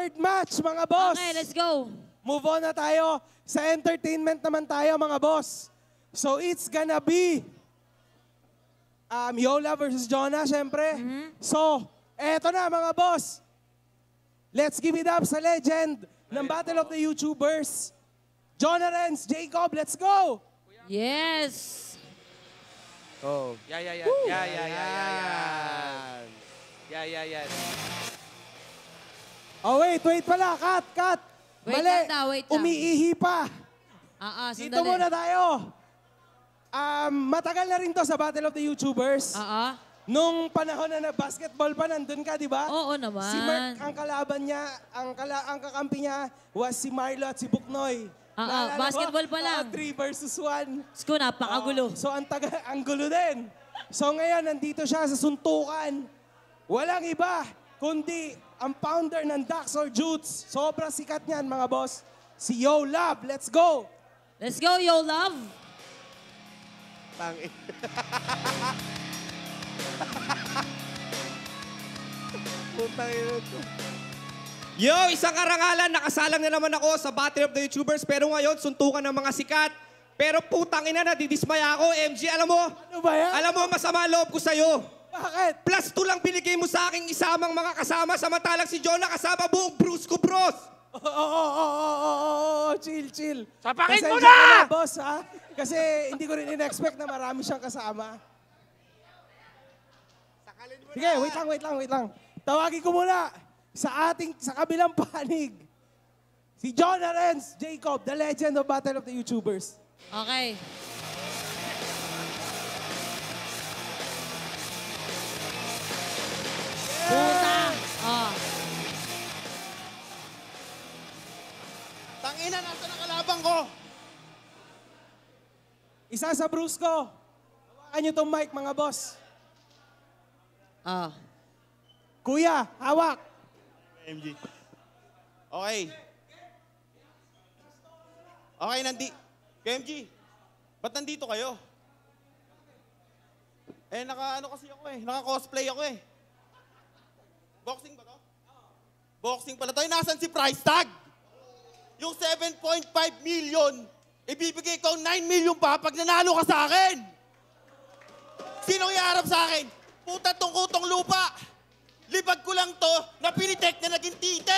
third match, mga boss. Okay, let's go. Move on na tayo. Sa entertainment naman tayo, mga boss. So, it's gonna be Yola versus Jonah, syempre. So, eto na, mga boss. Let's give it up sa legend ng Battle of the YouTubers. Jonah Renz, Jacob, let's go! Yes. Oh. Yeah. Oh, wait pala. Cut. Wait Mali. lang daw, wait lang. Umiihi pa. Sandali. Dito muna tayo. Matagal na rin to sa Battle of the YouTubers. Nung panahon na basketball pa, nandun ka, di ba? Oo naman. Si Mark, ang kalaban niya, ang kakampi niya was si Marlo at si Buknoy. Naalala basketball pa lang. 3 versus 1. Sko, napakagulo. So, ang gulo din. So, ngayon, nandito siya sa suntukan. Walang iba, kundi ang founder ng Dax or Jutes. Sobrang sikat niyan, mga boss. Si Yo Love. Let's go! Let's go, Yo Love. Tangin. Putang ina to. Yo, isang karangalan, nakasalang na naman ako sa Battle of the YouTubers, pero ngayon, suntukan ng mga sikat. Pero putang ina, nadidismaya ako. MG, alam mo? Ano ba yan? Alam mo, masama loob ko sa'yo. Bakit? Plus 2 lang binigay mo sa aking isamang mga kasama, samantalang si Jonah kasama buong Brusco Bros. Chill. Sapakin mo Pasensya na! ka boss, ha? Kasi hindi ko rin in-expect na marami siyang kasama. Sige, wait lang. Tawagin ko muna sa kabilang panig. Si Jonah Renz, Jacob, the legend of Battle of the YouTubers. Okay. Putang. Tangina, nasa nakalabang ko. Isa sa Brusco. Hawakan niyo tong mic, mga boss. Kuya, hawak. MG. Okay. Okay, KMG, ba't nandito kayo? Naka-ano kasi ako naka-cosplay ako Boxing ba to? Boxing pala to. Nasaan si price tag? Yung 7.5 million, ibibigay ko 9 million pa pag nanalo ka sa akin. Sinong iharap sa akin? Puta tong kutong lupa. Libag ko lang to na pinitek na naging tite.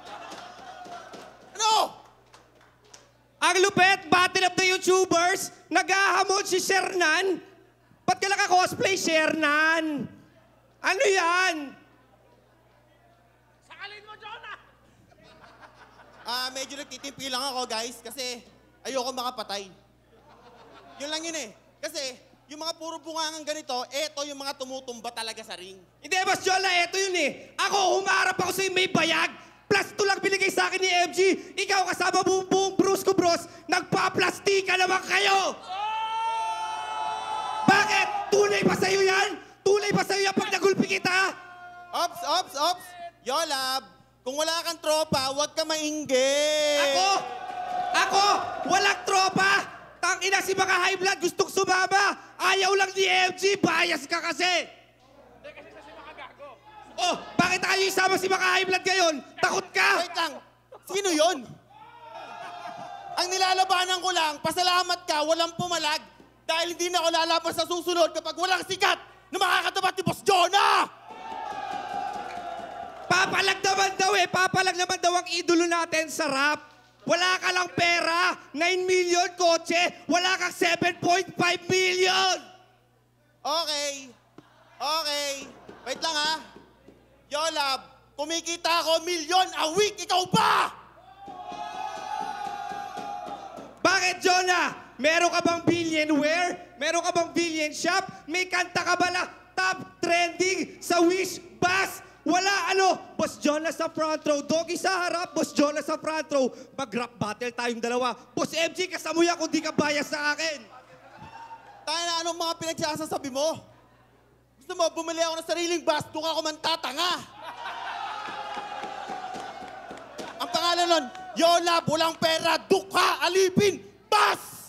Ano? Ang lupet, Battle of the YouTubers, naghahamon si Shernan. Ba't ka naka-cosplay, Shernan? Ano yan? Sakalin mo, Jonah! Medyo nagtitimpi lang ako, guys, kasi ayoko makapatay. Yun lang yun Kasi yung mga puro bungangang ganito, eto yung mga tumutumba talaga sa ring. Hindi, Boss Jola, eto yun Ako, humarap ako sa may bayag. Plus 2 lang binigay sa akin ni MG. Ikaw kasama buong Brusco Bros. Nagpa-plastika naman kayo! Bakit? Tunay ba sa'yo yan? Tunay ba sa'yo yan pag nagulpi kita? Ops! Yolab, kung wala kang tropa, huwag ka mainggit. Ako? Walang tropa? Tangina si mga high blood, gustong sumama. Ayaw lang ni MG, bias ka kasi. Hindi, kasi sa si makagago. Oh, bakit tayo isama si mga high blood ngayon? Takot ka? Wait lang, sino yon? Ang nilalabanan ko lang, pasalamat ka, walang pumalag. Dahil hindi na ako lalaban sa susunod kapag walang sikat na makakatapat ni Boss Jonah! Papalag naman daw ang idolo natin sa rap. Wala ka lang pera, 9 million kotse, wala kang 7.5 million! Okay. Wait lang Yolab, kumikita ako milyon a week, ikaw ba? Bakit, Jonah? Meron ka bang billionware? Meron ka bang billion shop? May kanta ka ba na top trending sa Wish Bus? Wala Boss Jonah sa front row, Doggy sa harap, Boss Jonah sa front row. Mag-rap battle tayong dalawa. Boss MG, kasamuya kung di ka bias sa akin. Tayo na anong mga pinagsasasabi mo? Gusto mo, bumili ako ng sariling bus, doon ako man tatanga. Ang pangalan nun, Yola, Bulang Pera, Dukha, Alipin, Bus!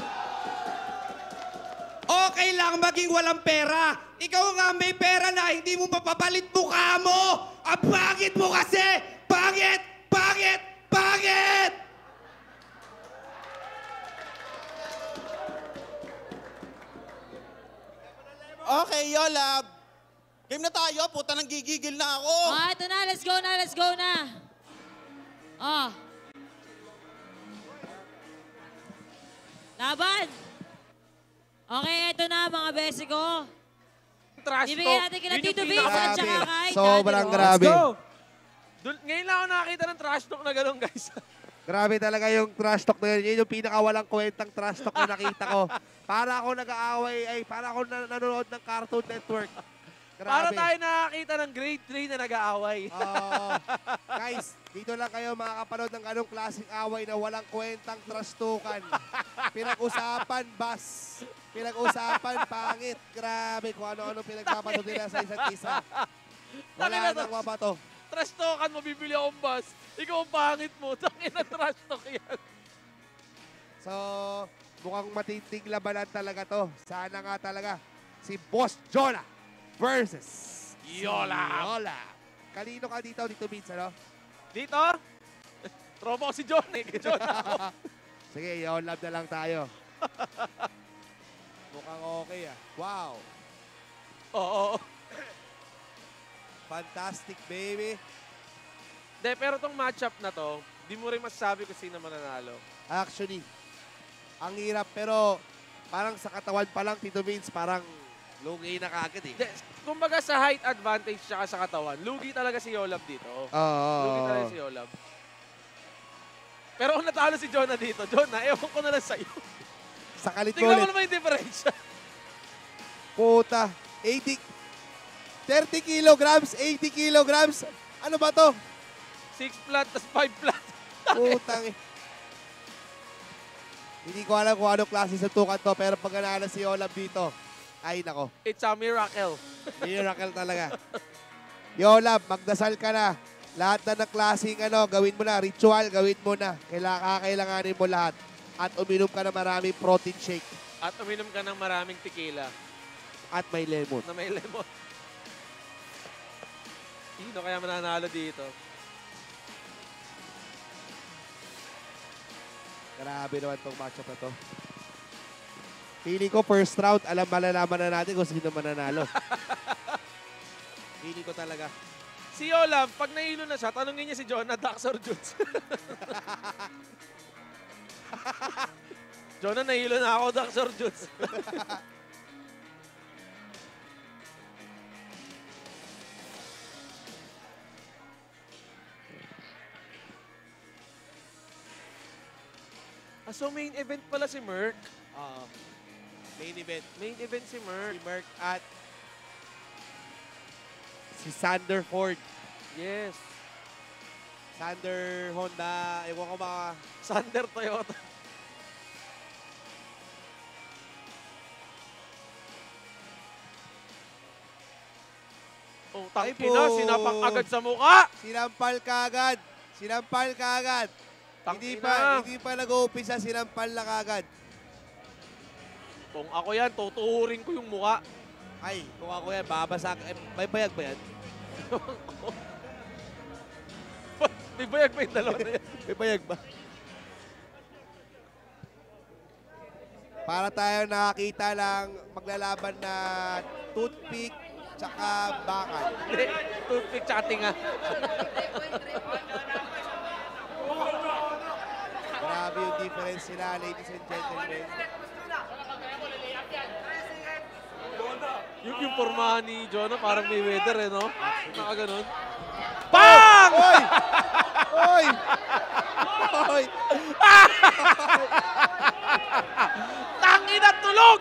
Okay lang maging walang pera. Ikaw nga may pera na hindi mo mapapalit mukha mo. Ang pangit mo kasi! Pangit! Yolab. Game na tayo, puta nang gigigil na ako. Ah, ito na. Let's go na. Let's go na. Oh. Laban. Okay, ito na mga besi ko. Trash Ibigay talk. natin kina Yun yung Tito Vince pinaka- at saka kay Sobrang Daddy Ron. grabe. Let's go! Ngayon lang ako nakakita ng trash talk na gano'n, guys. Grabe talaga yung trash talk na yun. Yun yung pinakawalang kwentang trash talk na nakita ko. Para ako nag-aaway, para ako nanonood ng Cartoon Network. Grabe. Para tayo nakakita ng grade 3 na nag-aaway. Guys, dito lang kayo makakapanood ng ganong klaseng away na walang kwentang trastukan. Pinag-usapan, bas. Pinag-usapan, pangit. Grabe kung ano-ano pinagpapato nila sa isa't isa. Wala nang mabato. Trash talkan mo, bibili akong bus. Ikaw ang pangit mo. Tangin na trash talk yan. So, mukhang matinding labanan talaga to. Sana nga talaga si Boss Jonah versus Yolab. Yolab. Kanino ka dito, Vince, ano? Dito? Tropa ko si John eh. Kay John ako. Sige, Yolab na lang tayo. Mukhang okay ah. Wow. Oo. Fantastic, baby. De, pero tong matchup na to, di mo rin masasabi kung sino mananalo. Actually, ang hirap pero parang sa katawan pa lang, Tito Vince, parang lugi na kagad eh. De, kumbaga sa height advantage tsaka sa katawan, lugi talaga si Yolab dito. Oo. Lugi talaga si Yolab. Pero kung natalo si Jonah dito, Jonah, ewan ko na lang sa'yo. Sa kalit ko Tingnan mo ulit. naman yung difference. Puta. 30 kilograms, 80 kilograms. Ano ba to? 6 flat, tas 5 flat. Putang eh. Hindi ko alam kung anong klase sa tukan to, pero pag nanalo si Yolab dito, ay nako. It's a miracle. Miracle talaga. Yolab, magdasal ka na. Lahat na ng klaseng gawin mo na. Ritual, gawin mo na. Kakailanganin mo lahat. At uminom ka na maraming protein shake. At uminom ka ng maraming tequila At may lemon. na may lemon. Sino kaya mananalo dito? Grabe naman tong matchup na to. Feeling ko first round, malalaman na natin kung sino mananalo. Feeling ko talaga. Si Yolab, pag nahilo na siya, tanungin niya si Jonah, Dax or Judes. Jonah, nahilo na ako, Dax or Judes. So main event pala si Merc. Main event. Main event si Merc. Si Merc at si Sander Ford. Yes. Sander Honda, ewan ko ba. Sander Toyota. Oh, Ay tangina, po. sinapak agad sa mukha. Sinampal kagad. Sinampal kagad. Tangina. Hindi pa nag-uumpisa, sinampal na kagad. Kung ako yan, tutuhurin ko yung mukha. Ay, kung ako yan, babasak. May bayag ba yan? May bayag pa yung dalawa na yan. May bayag ba? Para tayo nakakita ng maglalaban na toothpick tsaka bakal. Hindi, toothpick tsaka tinga. Grabe yung difference nila, ladies and gentlemen. Yung pormahan ni Jonah, parang may weather eh, no? Nakaganon. Bang! Oy! Oy! Oy! Tangin at tulog!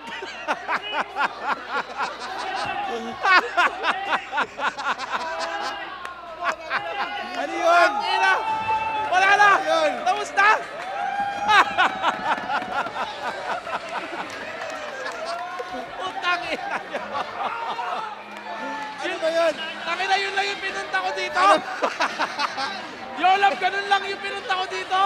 Ano yun? Tangina! Wala na! Yun. Tapos na! Putang ina nyo. Ano ba yun? Tangina, yun lang yung pinunta ko dito. Yolab, ganun lang yung pinunta ko dito.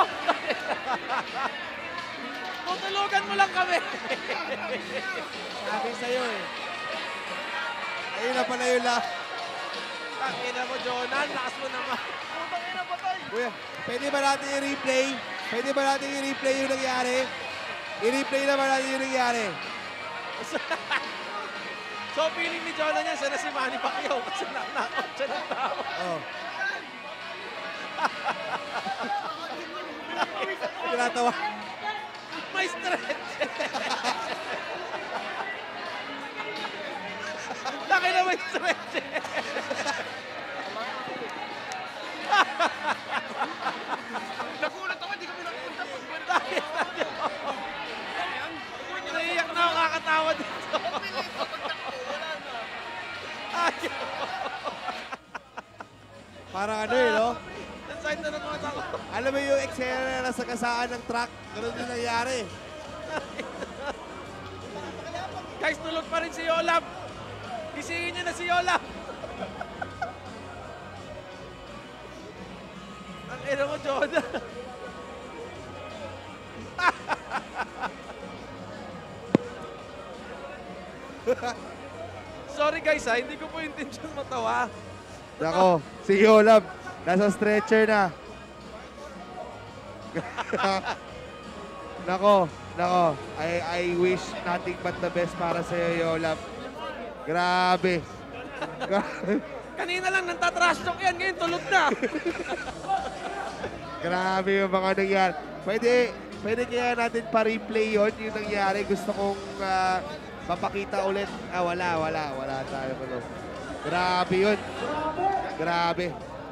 Tutulugan mo lang kami. Sabi sa'yo eh. Ayun na pala yun lang. Tangina mo, Jonah. Lakas mo naman. Putang ina, patay. Kuya, pwede ba natin i-replay? Pwede ba natin i-replay yung nangyari? I-replay naman natin yung nangyari. So, feeling ni Jonah niya, siya na si Manny Pacquiao kasi knock-out siya ng tao. Oh. Tinatawa. May stretch. Laki na may stretch. Nagulat ako, hindi kami napunta. Naiiyak na ako, kakatawa dito. Parang ano eh, no? Naside na ng mga tao. Alam mo yung eksena na nasa kasaan ng truck? Ganun din nangyari. Guys, tulog pa rin si Yolab. Gisingin niyo na si Yolab. Ang ino ko, Jonah. Sorry guys ha, hindi ko po intention matawa. Nako, si Yolab, nasa stretcher na. Nako, I wish nothing but the best para sa'yo, Yolab. Grabe. Kanina lang nagtatrash talk yan, ngayon tulog na. Grabe yung mga nangyari. Pwede kaya natin pa-replay yun, yung nangyari. Gusto kong mapakita ulit. Wala tayo. Grabe yun. Grabe.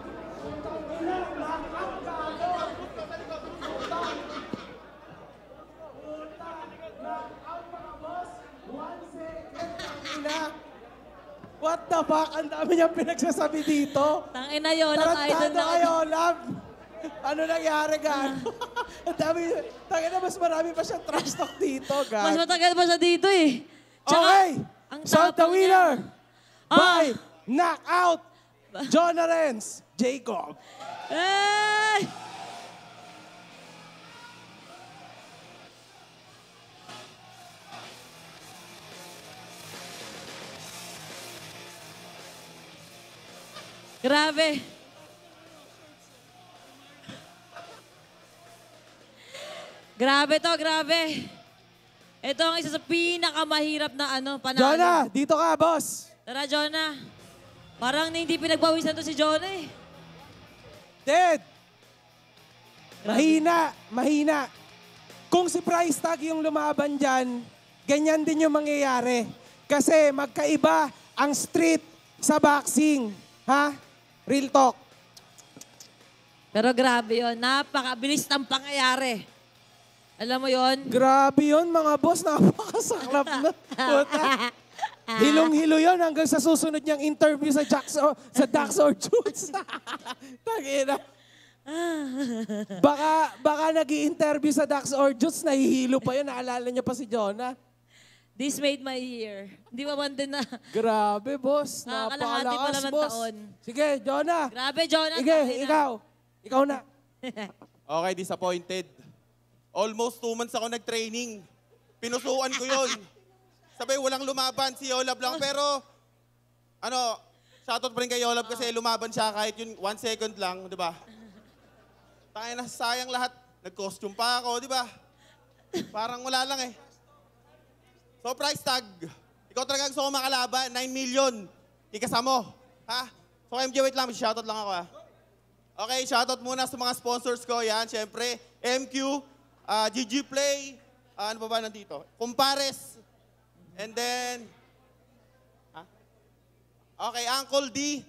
What the fuck? Ang dami niyang pinagsasabi dito. Tangina Yolab, idol Tarantado na kayo, love. Ano nangyari, gan? Ang dami, tangina mas marami pa siyang trash talk dito, gan. Mas matagal pa siya dito eh. Tsaka, Okay, ang so the tapang winner niya. by knockout, Jonah Renz, Jacob. Ay! Grabe. Grabe to, grabe. Ito ang isa sa pinakamahirap na panalo. Jonah, dito ka, boss. Tara, Jonah. Parang hindi pinagbawisan to si Jonah eh. Dead. Mahina. Kung si Price Tag yung lumaban dyan, ganyan din yung mangyayari. Kasi magkaiba ang street sa boxing. Ha? Real talk. Pero grabe yun. Napakabilis ng pangyayari. Alam mo yon? Grabe yun, mga boss. Napakasaklap na. Puta. Hilong-hilo yun hanggang sa susunod niyang interview sa Dax or Jutes. Tangina. Baka nag-i-interview sa Dax or Jutes, nahihilo pa yun. Naalala niyo pa si Jonah. This made my year. Hindi ba man din na... Grabe, boss. Kalahati pa Napakalakas, lang ng boss. taon. Sige, Jonah. Grabe, Jonah. Sige, tangina. ikaw. Ikaw na. Okay, disappointed. Almost 2 months ako nag-training. Pinusuan ko yun. Sabay, walang lumaban. Si Yolab lang. Pero, shoutout pa rin kay Yolab kasi lumaban siya kahit yun 1 second lang, di ba? Tayo na, sayang lahat. Nag-costume pa ako, di ba? Parang wala lang eh. So, price tag. Ikaw talaga gusto ko makalaban. 9 million. Ikasa mo. Ha? So, MJ, wait lang. Shoutout lang ako, ha? Okay, shoutout muna sa mga sponsors ko. Yan, syempre. MQ, GG Play, ano pa ba nandito? Compares. And then, okay, Uncle D.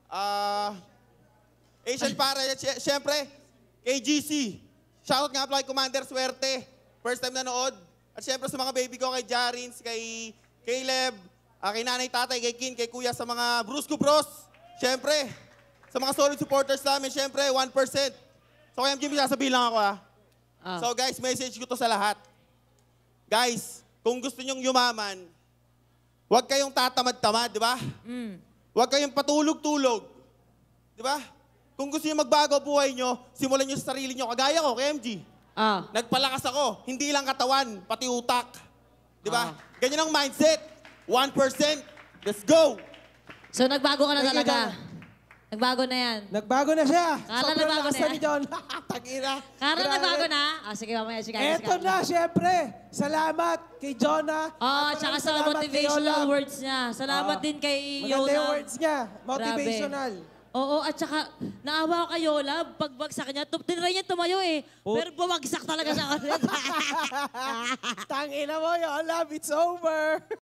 Asian Para, syempre, KGC. Shoutout nga pala kay Commander Swerte. First time nanood. At syempre sa mga baby ko, kay Jarins, kay Caleb, kay nanay, tatay, kay Kin, kay kuya, sa mga Brusco Bros. Syempre, sa mga solid supporters namin, syempre, 1%. So kaya Jimmy, sasabihin lang ako So guys, message ko to sa lahat. Guys, kung gusto nyong yumaman, huwag kayong tatamad-tamad, di ba? Huwag kayong patulog-tulog. Di ba? Kung gusto nyo magbago buhay nyo, simulan nyo sa sarili nyo. Kagaya ko, kay MG. Nagpalakas ako, hindi lang katawan, pati utak. Di ba? Ganyan ang mindset. 1%. Let's go! So nagbago ka na talaga? Nagbago na yan. Nagbago na siya. Kala Sobrang nagbago lakas na ni yan. John. Tangina. Kara Grabe. nagbago na? Sige, mamaya. Sige, Eto na, syempre. Salamat kay Jonah. Oh, At tsaka maraming sa salamat kay motivational Yola. words niya. Salamat din kay Maganda yung Yola. words niya. Motivational. Oo, at saka naawa ko kay Yola, pagbagsak niya, tinry niya tumayo eh. Pero bumagsak talaga siya. Tangina mo, Yola. It's over.